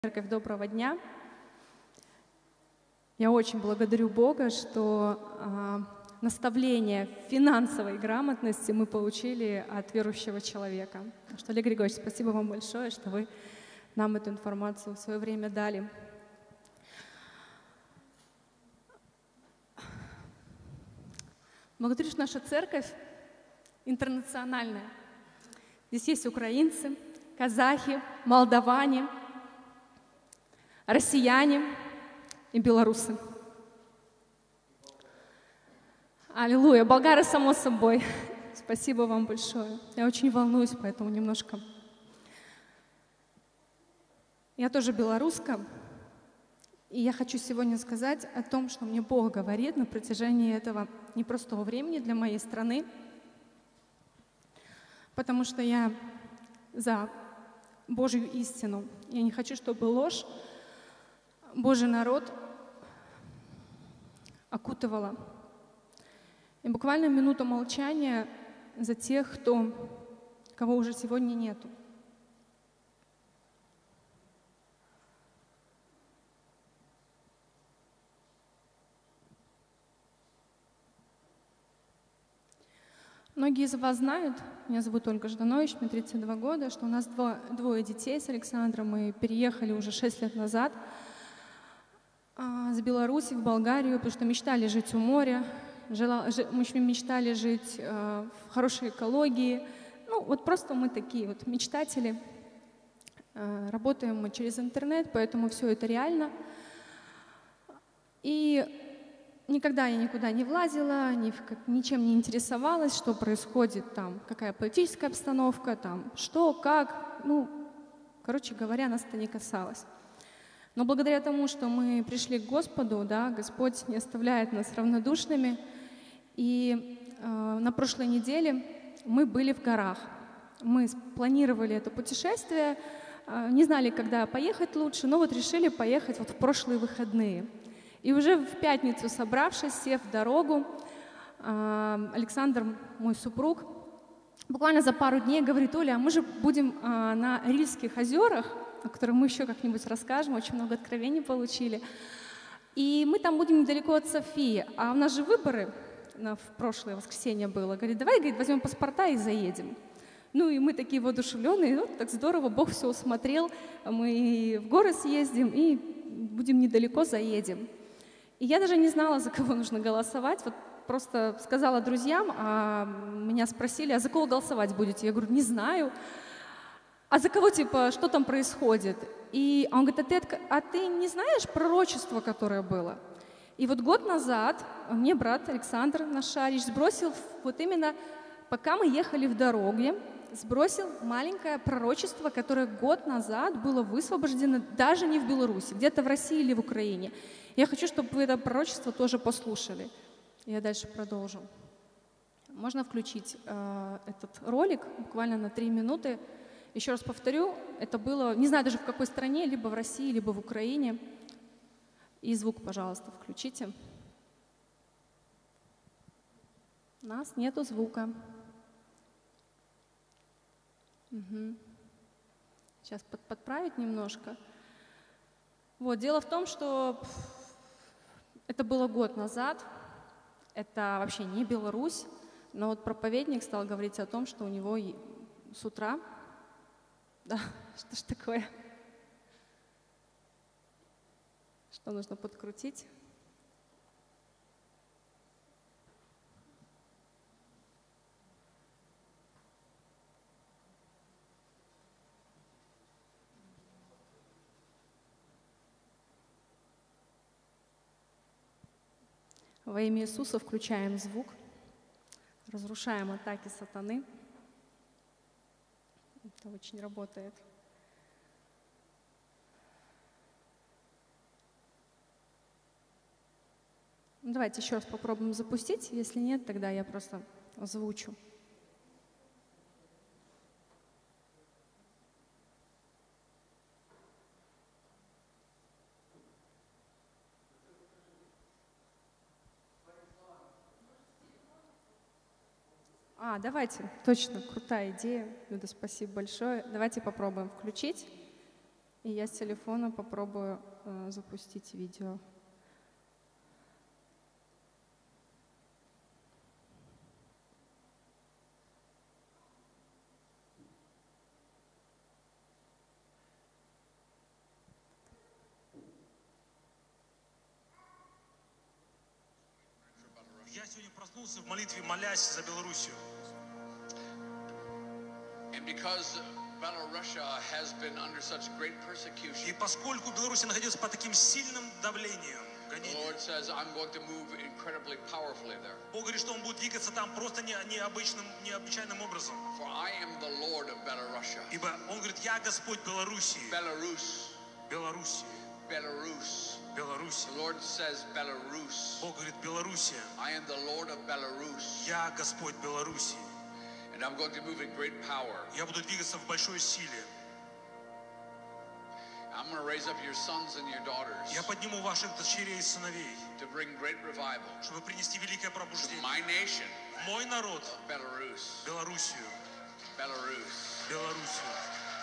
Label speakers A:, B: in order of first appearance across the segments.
A: Церковь, доброго дня. Я очень благодарю Бога, что наставление финансовой грамотности мы получили от верующего человека. Что, Олег Григорьевич, спасибо вам большое, что вы нам эту информацию в свое время дали. Благодарю, что наша церковь интернациональная. Здесь есть украинцы, казахи, молдаване, россияне и белорусы. Аллилуйя. Болгары, само собой. Спасибо вам большое. Я очень волнуюсь, поэтому немножко. Я тоже белоруска, и я хочу сегодня сказать о том, что мне Бог говорит на протяжении этого непростого времени для моей страны, потому что я за Божью истину. Я не хочу, чтобы ложь Божий народ окутывала. И буквально минуту молчания за тех, кого уже сегодня нету. Многие из вас знают, меня зовут Ольга Жданович, мне 32 года, что у нас двое детей с Александром. Мы переехали уже 6 лет назад с Беларуси в Болгарию, потому что мечтали жить у моря, мы мечтали жить в хорошей экологии. Ну, вот просто мы такие вот мечтатели. Работаем мы через интернет, поэтому все это реально. И никогда я никуда не влазила, ничем не интересовалась, что происходит там, какая политическая обстановка, там, что, как. Ну, короче говоря, нас это не касалось. Но благодаря тому, что мы пришли к Господу, да, Господь не оставляет нас равнодушными. И на прошлой неделе мы были в горах. Мы планировали это путешествие, не знали, когда поехать лучше, но вот решили поехать вот в прошлые выходные. И уже в пятницу, собравшись, сев в дорогу, Александр, мой супруг, буквально за пару дней говорит: Оля, а мы же будем на Рильских озерах, о которых мы еще как-нибудь расскажем, очень много откровений получили. И мы там будем недалеко от Софии, а у нас же выборы в прошлое воскресенье было. Говорит, давай, говорит, возьмем паспорта и заедем. Ну и мы такие воодушевленные, ну так здорово, Бог все усмотрел, мы в горы съездим и будем недалеко, заедем. И я даже не знала, за кого нужно голосовать, вот просто сказала друзьям, а меня спросили, а за кого голосовать будете? Я говорю, не знаю. А за кого, типа, что там происходит? И он говорит, а ты не знаешь пророчество, которое было? И вот год назад мне брат Александр, наш Шарич, сбросил, вот именно пока мы ехали в дороге, сбросил маленькое пророчество, которое год назад было высвобождено даже не в Беларуси, где-то в России или в Украине. Я хочу, чтобы вы это пророчество тоже послушали. Я дальше продолжу. Можно включить этот ролик буквально на 3 минуты. Еще раз повторю, это было, не знаю даже в какой стране, либо в России, либо в Украине. И звук, пожалуйста, включите. У нас нету звука. Угу. Сейчас подправить немножко. Вот, дело в том, что это было год назад, это вообще не Беларусь, но вот проповедник стал говорить о том, что у него с утра... Да, что ж такое? Что нужно подкрутить? Во имя Иисуса включаем звук, разрушаем атаки сатаны. Это очень работает. Давайте еще раз попробуем запустить. Если нет, тогда я просто озвучу. Давайте, точно, крутая идея. Люда, спасибо большое. Давайте попробуем включить. И я с телефона попробую запустить видео.
B: Я сегодня проснулся в молитве, молясь за Белоруссию.
C: And because Belarus has been under such great persecution,
B: И поскольку Беларусь находилась под таким сильным давлением,
C: the
B: гонением,
C: Lord says, I'm going to move incredibly powerfully there.
B: Бог говорит, что Он будет двигаться там просто необычайным образом.
C: For I am the Lord of Belarus.
B: Ибо Он говорит, я Господь Белоруссии.
C: Belarus,
B: Белоруссии.
C: Belarus.
B: Белоруссия.
C: The Lord says Belarus.
B: Бог говорит, Белоруссия.
C: I am the Lord of Belarus.
B: Я Господь Белоруссии.
C: And I'm going to move in great power.
B: Я буду двигаться в большой силе.
C: I'm going to raise up your sons and your daughters
B: Я подниму ваших дочерей и сыновей,
C: to bring great revival
B: чтобы принести великое
C: to
B: пробуждение.
C: my nation,
B: Мой народ,
C: Belarus.
B: Белоруссию,
C: Belarus.
B: Белоруссию.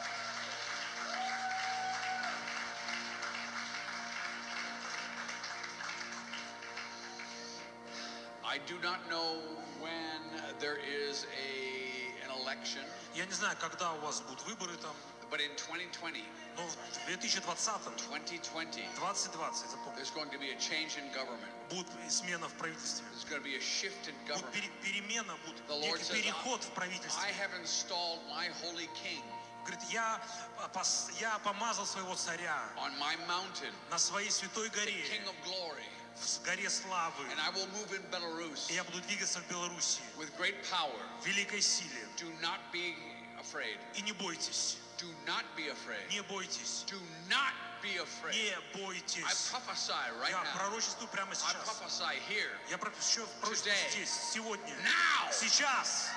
C: I do not know when there is an election,
B: Я не знаю, когда у вас будут выборы там,
C: but in 2020,
B: но в 2020-м,
C: 2020,
B: 2020, запомните,
C: there's going to be a change in government.
B: будет смена в правительстве.
C: There's going to be a shift in
B: Будет
C: government.
B: перемена, будет
C: The Lord
B: некий
C: says,
B: переход в
C: I
B: правительстве.
C: have installed my holy king
B: Говорит, я помазал своего царя
C: on my mountain,
B: на своей святой
C: the
B: горе,
C: king of glory,
B: в горе славы.
C: and I will move in Belarus
B: И я буду двигаться в Белоруссии
C: with great power.
B: в великой силе.
C: Do not be afraid.
B: И не бойтесь,
C: Do not be afraid.
B: не бойтесь,
C: Do not be afraid.
B: не
C: I
B: бойтесь.
C: prophesy right
B: Я
C: now.
B: пророчествую прямо
C: I
B: сейчас.
C: prophesy here.
B: Я пророчествую
C: Today.
B: здесь, сегодня,
C: Now.
B: сейчас.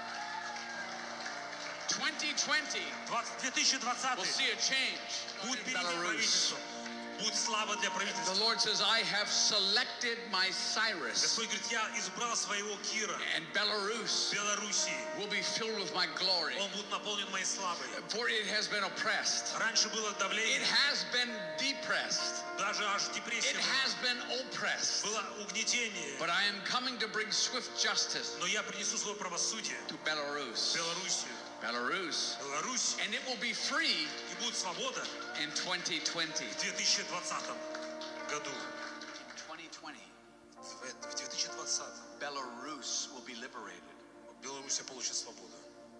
C: 2020 will
B: 2020
C: see a change
B: будет
C: in
B: перемена
C: Belarus.
B: правительства. Будет слава для
C: The
B: правительства.
C: Lord says, I have selected my Cyrus,
B: Господь говорит, я избрал своего Кира.
C: and Belarus
B: Белоруссии.
C: will be filled with my glory.
B: Он будет наполнен моей славой.
C: For it has been oppressed.
B: Раньше было
C: It
B: давление,
C: has been depressed.
B: даже аж
C: It
B: депрессия
C: has been oppressed.
B: было угнетение.
C: But I am coming to bring swift justice
B: Но я принесу свое правосудие
C: to
B: в
C: Belarus.
B: Белоруссию.
C: Belarus.
B: Беларусь.
C: And it will be free
B: И будет свобода
C: in 2020.
B: в 2020 году.
C: In 2020,
B: В 2020
C: Belarus will be liberated.
B: Белоруссия получит свободу.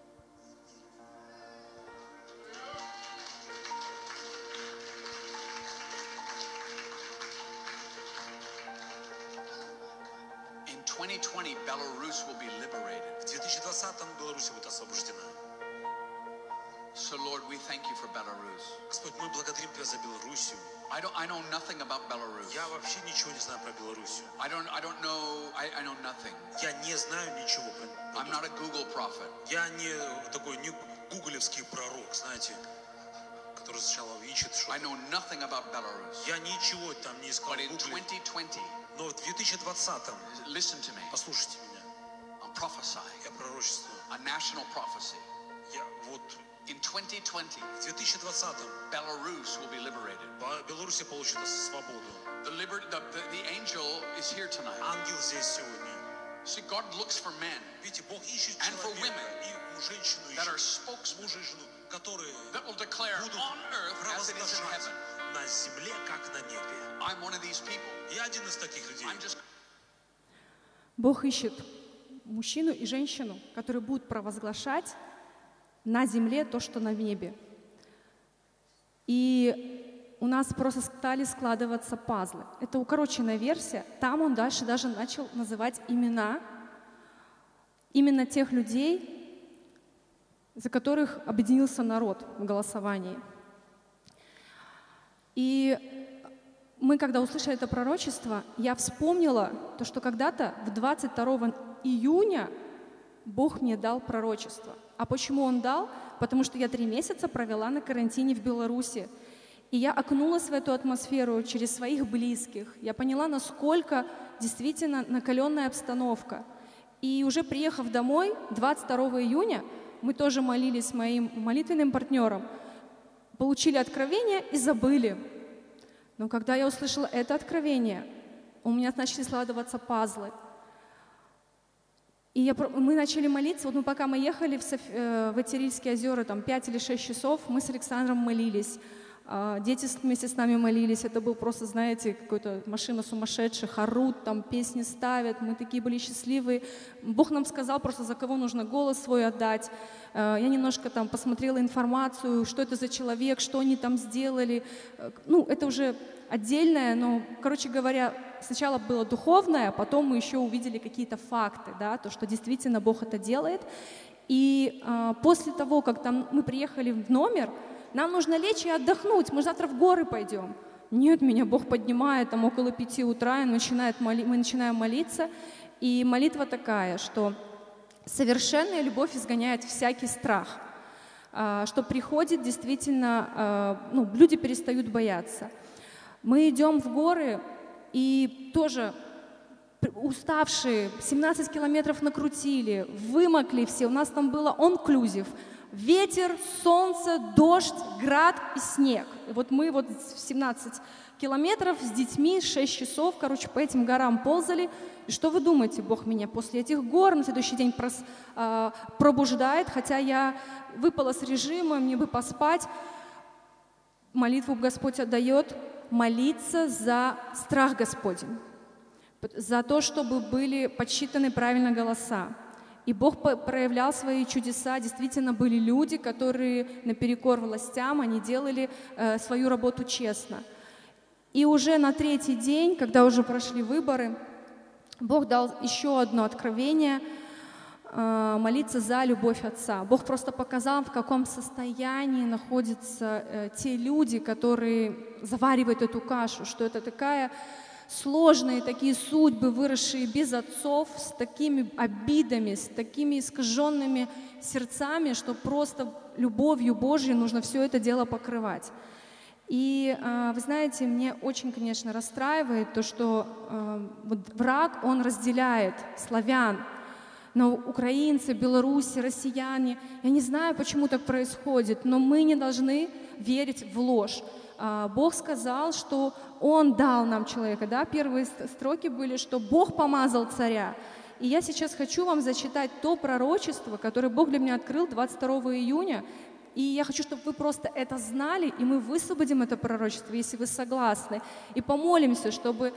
C: In 2020, Belarus will be liberated.
B: В 2020 Беларусь будет освобождена.
C: So, Lord, we thank you for Belarus.
B: Господь, мы благодарим Тебя за Белоруссию.
C: I know nothing about Belarus.
B: Я вообще ничего не знаю про Белоруссию.
C: I know nothing.
B: Я не знаю ничего про
C: I'm not a Google prophet.
B: Я не такой не гуглевский пророк, знаете, который сначала ищет что-то.
C: I know nothing about Belarus.
B: Я ничего там не искал
C: But
B: в
C: in
B: Гугле.
C: 2020,
B: Но в 2020-м,
C: listen to me.
B: послушайте меня,
C: I'm prophesying
B: я пророчествую.
C: a national prophecy.
B: Я вот
C: In 2020,
B: в 2020-м
C: Belarus will be liberated.
B: Белоруссия получит свободу.
C: The angel is here tonight.
B: Ангел здесь сегодня.
C: See, God looks for men
B: Видите, Бог ищет
C: And for
B: человека
C: women
B: и женщину
C: that are
B: ищет,
C: spokesmen
B: мужа и жену, которые
C: that will declare
B: будут
C: on earth as it is in
B: провозглашать
C: heaven.
B: на земле, как на небе.
C: I'm one of these people.
B: Я один из таких людей.
C: I'm just
A: Бог ищет мужчину и женщину, которые будут провозглашать на земле то, что на небе. И у нас просто стали складываться пазлы. Это укороченная версия. Там он дальше даже начал называть имена именно тех людей, за которых объединился народ в голосовании. И мы, когда услышали это пророчество, я вспомнила то, что когда-то в 22 июня Бог мне дал пророчество. А почему Он дал? Потому что я 3 месяца провела на карантине в Беларуси. И я окунулась в эту атмосферу через своих близких. Я поняла, насколько действительно накаленная обстановка. И уже приехав домой, 22 июня, мы тоже молились с моим молитвенным партнером. получили откровение и забыли. Но когда я услышала это откровение, у меня начали складываться пазлы. И мы начали молиться. Вот пока мы ехали в Итерильские озера, там 5 или 6 часов, мы с Александром молились. Дети вместе с нами молились. Это был просто, знаете, какая-то машина сумасшедших, орут, там песни ставят. Мы такие были счастливые. Бог нам сказал просто, за кого нужно голос свой отдать. Я немножко там посмотрела информацию, что это за человек, что они там сделали. Ну, это уже отдельное, но, короче говоря, сначала было духовное, потом мы еще увидели какие-то факты, да, то, что действительно Бог это делает. И после того, как там мы приехали в номер, нам нужно лечь и отдохнуть, мы завтра в горы пойдем. Нет, меня Бог поднимает, там около 5 утра, и мы начинаем молиться. И молитва такая, что совершенная любовь изгоняет всякий страх, что приходит действительно, люди перестают бояться. Мы идем в горы, и тоже уставшие, 17 километров накрутили, вымокли все, у нас там было all-inclusive. Ветер, солнце, дождь, град и снег. И вот мы 17 километров с детьми, 6 часов, по этим горам ползали. И что вы думаете, Бог меня после этих гор на следующий день пробуждает, хотя я выпала с режима, мне бы поспать. Молитву Господь отдает, молиться за страх Господень, за то, чтобы были подсчитаны правильно голоса. И Бог проявлял свои чудеса. Действительно были люди, которые наперекор властям, они делали свою работу честно. И уже на 3-й день, когда уже прошли выборы, Бог дал еще одно откровение молиться за любовь Отца. Бог просто показал, в каком состоянии находятся те люди, которые заваривают эту кашу, что это такая сложные такие судьбы, выросшие без отцов, с такими обидами, с такими искаженными сердцами, что просто любовью Божьей нужно все это дело покрывать. И вы знаете, мне очень, конечно, расстраивает то, что враг, он разделяет славян, но украинцы, белорусы, россияне, я не знаю, почему так происходит, но мы не должны верить в ложь. Бог сказал, что Он дал нам человека, да, первые строки были, что Бог помазал царя. И я сейчас хочу вам зачитать то пророчество, которое Бог для меня открыл 22 июня, и я хочу, чтобы вы просто это знали, и мы высвободим это пророчество, если вы согласны, и помолимся, чтобы,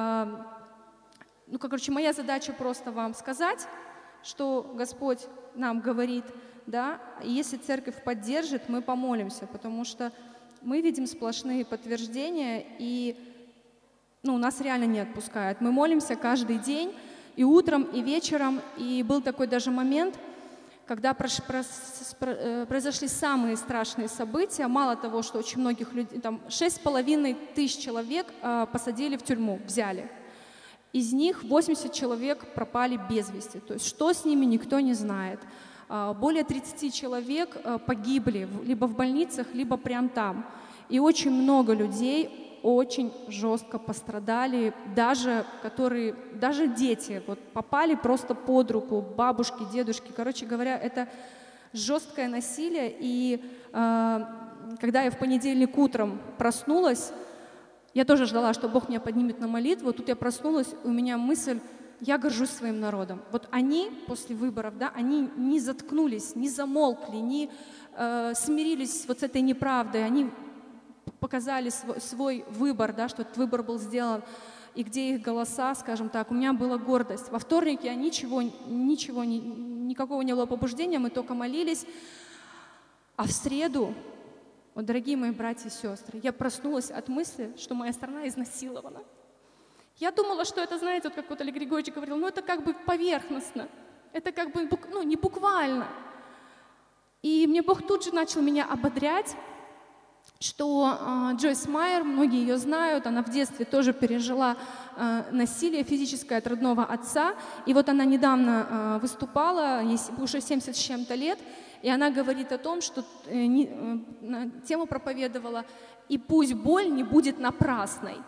A: моя задача просто вам сказать, что Господь нам говорит, да, и если церковь поддержит, мы помолимся, потому что мы видим сплошные подтверждения, и нас реально не отпускают. Мы молимся каждый день, и утром, и вечером. И был такой даже момент, когда произошли самые страшные события. Мало того, что очень многих людей, там 6,5 тысяч человек посадили в тюрьму, взяли. Из них 80 человек пропали без вести. То есть что с ними, никто не знает. Более 30 человек погибли либо в больницах, либо прямо там. И очень много людей очень жестко пострадали, даже дети попали просто под руку, бабушки, дедушки. Короче говоря, это жесткое насилие. И когда я в понедельник утром проснулась, я тоже ждала, что Бог меня поднимет на молитву. Тут я проснулась, у меня мысль: я горжусь своим народом. Вот они после выборов, да, они не заткнулись, не замолкли, не смирились с этой неправдой. Они показали свой выбор, да, что этот выбор был сделан, и где их голоса, скажем так, у меня была гордость. Во вторник я никакого не было побуждения, мы только молились. А в среду, дорогие мои братья и сестры, я проснулась от мысли, что моя страна изнасилована. Я думала, что это, знаете, как Олег Григорьевич говорил, это как бы поверхностно, это как бы, не буквально. И мне Бог тут же начал меня ободрять, что Джойс Майер, многие ее знают, она в детстве тоже пережила насилие физическое от родного отца. И она недавно выступала, ей уже 70 с чем-то лет, и она говорит о том, что тему проповедовала: «И пусть боль не будет напрасной».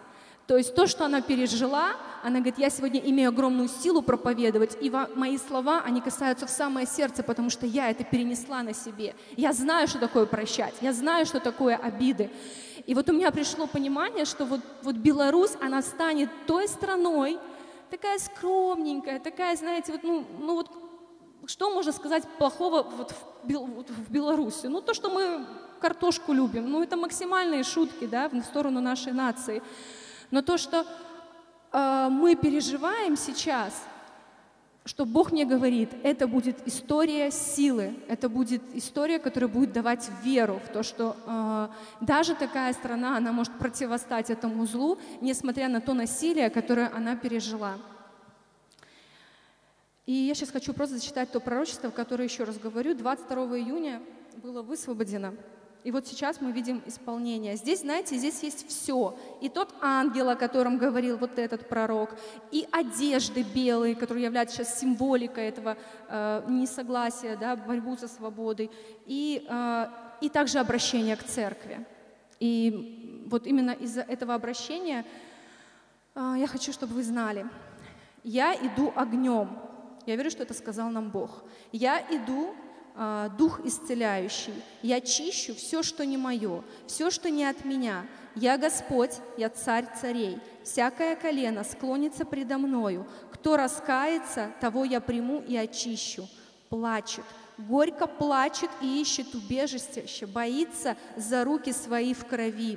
A: То есть то, что она пережила, она говорит, я сегодня имею огромную силу проповедовать, и мои слова, они касаются в самое сердце, потому что я это перенесла на себе. Я знаю, что такое прощать, я знаю, что такое обиды. И вот у меня пришло понимание, что вот Беларусь, она станет той страной, такая скромненькая, такая, знаете, что можно сказать плохого в Беларуси? Ну, то, что мы картошку любим, это максимальные шутки, да, в сторону нашей нации. Но то, что мы переживаем сейчас, что Бог мне говорит, это будет история силы, это будет история, которая будет давать веру в то, что даже такая страна, она может противостать этому злу, несмотря на то насилие, которое она пережила. И я сейчас хочу просто зачитать то пророчество, которое, еще раз говорю, 22 июня было высвобождено. И вот сейчас мы видим исполнение. Здесь, знаете, здесь есть все. И тот ангел, о котором говорил вот этот пророк, и одежды белые, которые являются сейчас символикой этого несогласия, да, борьбу за свободой, и также обращение к церкви. И вот именно из-за этого обращения я хочу, чтобы вы знали. Я иду огнем. Я верю, что это сказал нам Бог. Я иду Дух исцеляющий. Я чищу все, что не мое, все, что не от меня. Я Господь, я Царь царей. Всякое колено склонится предо мною. Кто раскается, того я приму и очищу. Плачет, горько плачет и ищет убежище, боится за руки свои в крови.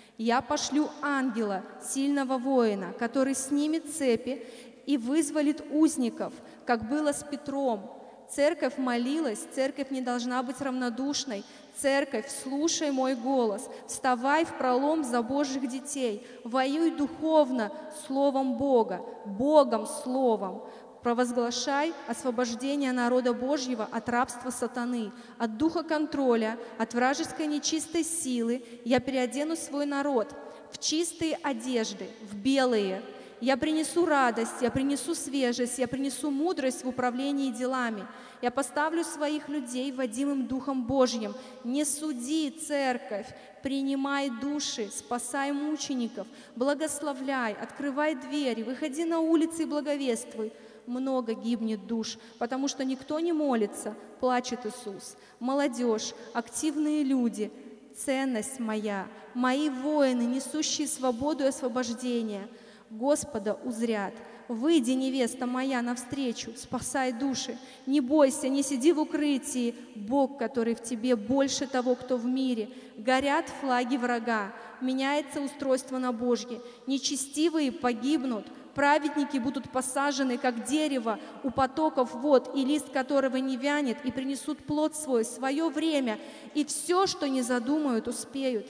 A: Я пошлю ангела, сильного воина, который снимет цепи и вызволит узников, как было с Петром. Церковь молилась, церковь не должна быть равнодушной. Церковь, слушай мой голос, вставай в пролом за Божьих детей, воюй духовно словом Бога, Богом словом. Провозглашай освобождение народа Божьего от рабства сатаны, от духа контроля, от вражеской нечистой силы. Я переодену свой народ в чистые одежды, в белые. Я принесу радость, я принесу свежесть, я принесу мудрость в управлении делами. Я поставлю своих людей, водимым Духом Божьим. Не суди, церковь, принимай души, спасай мучеников, благословляй, открывай двери, выходи на улицы и благовествуй. Много гибнет душ, потому что никто не молится, плачет Иисус. Молодежь, активные люди, ценность моя, мои воины, несущие свободу и освобождение. Господа узрят. Выйди, невеста моя, навстречу, спасай души. Не бойся, не сиди в укрытии. Бог, который в тебе, больше того, кто в мире. Горят флаги врага, меняется устройство на Божье. Нечестивые погибнут, праведники будут посажены, как дерево у потоков вод, и лист которого не вянет, и принесут плод свой в свое время, и все, что не задумают, успеют.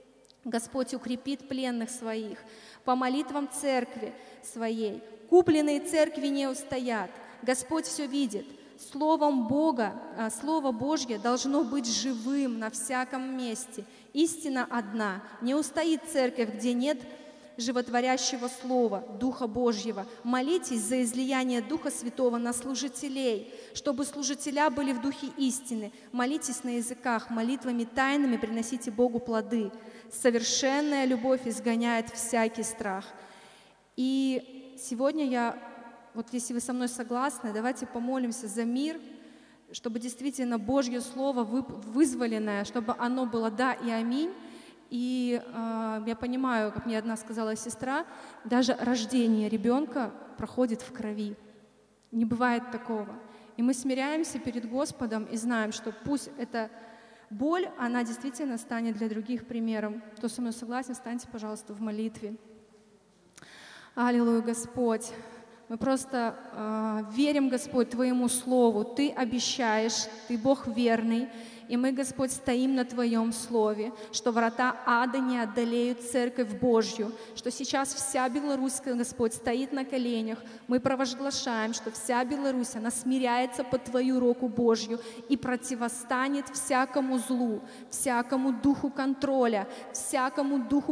A: Господь укрепит пленных своих по молитвам церкви своей. Купленные церкви не устоят. Господь все видит. Словом Бога, Слово Божье должно быть живым на всяком месте. Истина одна. Не устоит церковь, где нет животворящего Слова, Духа Божьего. Молитесь за излияние Духа Святого на служителей, чтобы служителя были в Духе истины. Молитесь на языках, молитвами тайными приносите Богу плоды. Совершенная любовь изгоняет всякий страх. И сегодня если вы со мной согласны, давайте помолимся за мир, чтобы действительно Божье Слово вызволенное, чтобы оно было «да» и «аминь». И я понимаю, как мне одна сказала сестра, даже рождение ребенка проходит в крови. Не бывает такого. И мы смиряемся перед Господом и знаем, что пусть эта боль, она действительно станет для других примером. Кто со мной согласен, встаньте, пожалуйста, в молитве. Аллилуйя, Господь. Мы просто верим, Господь, Твоему Слову. Ты обещаешь, Ты Бог верный. И мы, Господь, стоим на Твоем Слове, что врата ада не одолеют Церковь Божью, что сейчас вся Беларусь, Господь, стоит на коленях. Мы провозглашаем, что вся Беларусь, она смиряется под Твою руку Божью и противостанет всякому злу, всякому духу контроля, всякому духу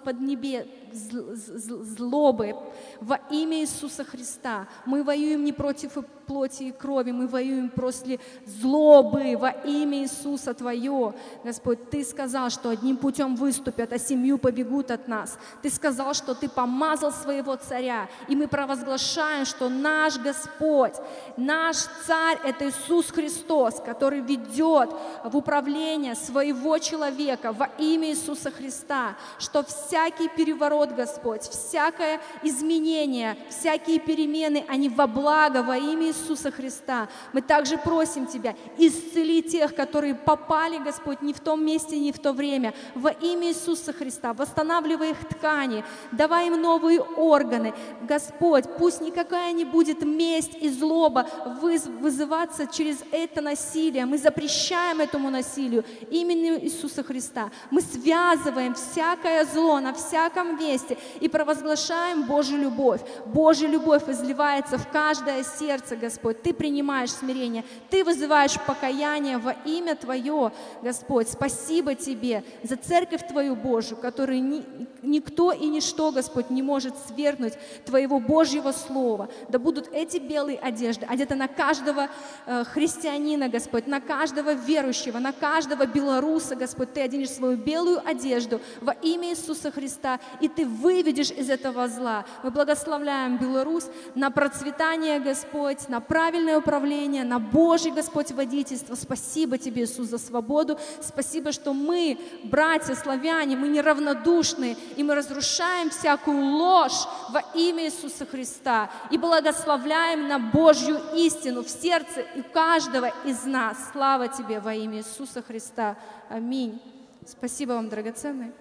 A: злобы во имя Иисуса Христа. Мы воюем не против плоти и крови, мы воюем против злобы во имя Иисуса Иисуса Твое, Господь. Ты сказал, что одним путем выступят, а 7 побегут от нас. Ты сказал, что Ты помазал своего царя, и мы провозглашаем, что наш Господь, наш царь — это Иисус Христос, который ведет в управление своего человека во имя Иисуса Христа, что всякий переворот, Господь, всякое изменение, всякие перемены, они во благо во имя Иисуса Христа. Мы также просим Тебя, исцели тех, которые попали, Господь, не в том месте, не в то время, во имя Иисуса Христа. Восстанавливай их ткани, давай им новые органы. Господь, пусть никакая не будет месть и злоба вызываться через это насилие. Мы запрещаем этому насилию именем Иисуса Христа. Мы связываем всякое зло на всяком месте и провозглашаем Божью любовь. Божья любовь изливается в каждое сердце, Господь. Ты принимаешь смирение, Ты вызываешь покаяние во имя Твое, Господь. Спасибо Тебе за церковь Твою Божию, которую никто и ничто, Господь, не может свергнуть Твоего Божьего Слова. Да будут эти белые одежды одеты на каждого христианина, Господь, на каждого верующего, на каждого белоруса, Господь. Ты оденешь свою белую одежду во имя Иисуса Христа, и Ты выведешь из этого зла. Мы благословляем Беларусь на процветание, Господь, на правильное управление, на Божье, Господь, водительство. Спасибо Тебе, Иисус, за свободу. Спасибо, что мы, братья славяне, мы неравнодушны, и мы разрушаем всякую ложь во имя Иисуса Христа и благословляем на Божью истину в сердце и каждого из нас. Слава Тебе во имя Иисуса Христа. Аминь. Спасибо вам, драгоценные.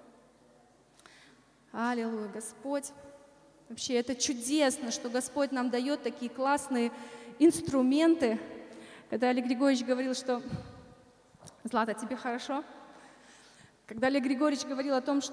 A: Аллилуйя, Господь. Вообще, это чудесно, что Господь нам дает такие классные инструменты. Когда Олег Григорьевич говорил, что «Злата, тебе хорошо?» Когда Олег Григорьевич говорил о том, что